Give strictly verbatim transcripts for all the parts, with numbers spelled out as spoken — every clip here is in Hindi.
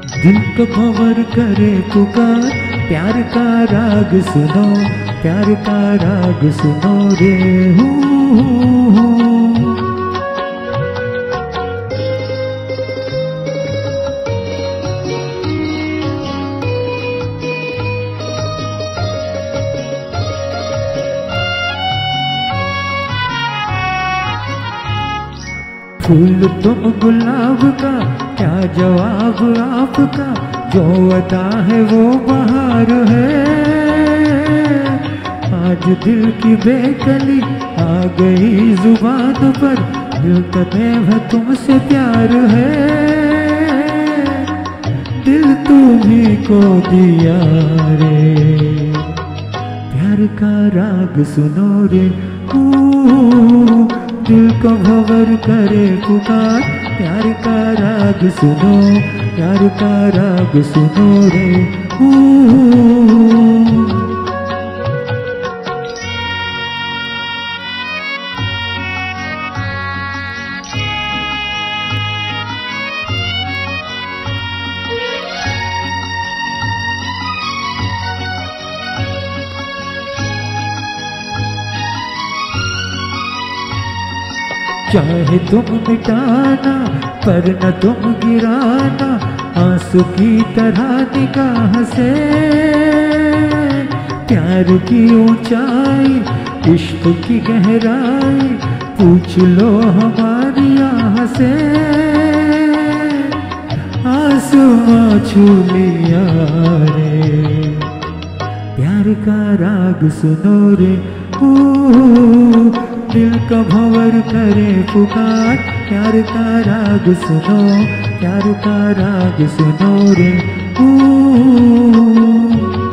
दिल को भंवर करे पुकार, प्यार का राग सुनो, प्यार का राग सुनो रे। हू फूल तुम गुलाब का, क्या जवाब आपका, जो अता है वो बहार है। आज दिल की बेकली आ गई जुबान पर, दिल कहते है तुमसे प्यार है। दिल तुम्हीं को दिया रे, प्यार का राग सुनो रे। ओ दिल को भंवर करे पुकार, प्यार का राग सुनो, प्यार का राग सुनो रे। ओ चाहे तुम मिटाना पर न तुम गिराना, आंसू की तरह निगाह से। प्यार की ऊंचाई, इश्क की गहराई, पूछ लो हमारी आह से। आसमां छू लिया रे, प्यार का राग सुनो रे। ओ दिल का भंवर करे पुकार, प्यार का राग सुनो, प्यार का राग सुनो रे। ओ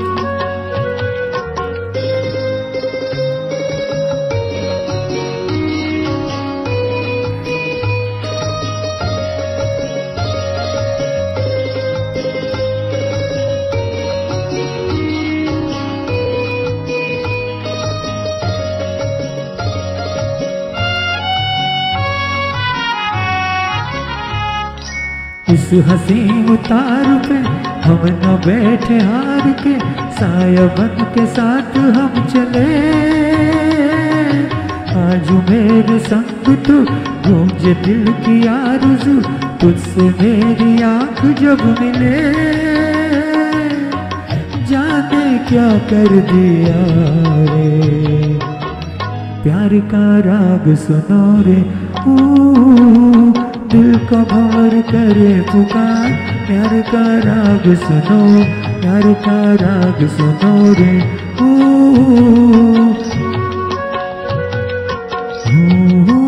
इस हसी उतार पे हम न बैठे हार के, साया बन के साथ हम चले। आज मेरे संग तू, गूंजे दिल की आरज़ू, तुझसे मेरी आँख जब मिले। जाने क्या कर दिया रे, प्यार का राग सुनो रे। ओ दिल को भंवर करे पुकार, प्यार का राग सुनो, प्यार का राग सुनो रे। ओ, ओ, ओ, ओ,